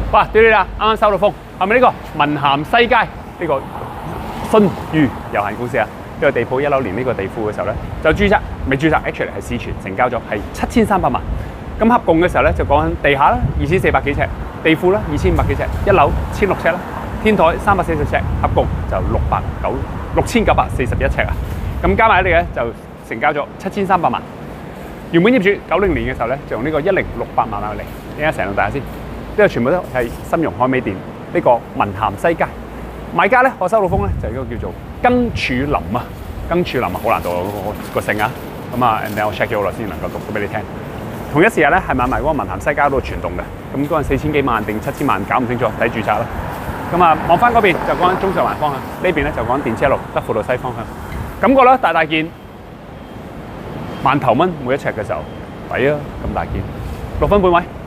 哇！屌你啦，啱啱收到風，係咪呢個文咸西街呢個信譽有限公司啊？呢個地鋪1樓連呢個地庫嘅時候咧，就註冊未註冊 ，actually 係市傳成交咗係7300萬。咁合共嘅時候咧，就講緊地下啦2400幾尺，地庫啦2500幾尺，1樓1600尺啦，天台340尺，合共就6941尺啊！咁加埋一啲咧就成交咗7300萬。原本業主90年嘅時候咧，就用呢個10600萬去嚟，依家成棟大廈先。呢個全部都係新容海味店，呢個文咸西街。買家咧，我收到風咧，就係嗰個叫做庚柱林啊，庚柱林啊，好難讀個姓啊。咁啊 ，and then 我 check 咗好耐先能夠讀到俾你聽。同一時間咧，係買埋嗰個文咸西街嗰度全棟嘅。咁嗰陣4000幾萬定7000萬，搞唔清楚，睇註冊啦。咁啊，望翻嗰邊就講緊中上環方向，呢邊咧就講電車路德輔道西方向。感覺咧大件，1萬頭蚊每一尺嘅時候，抵啊！咁大件，6分半位。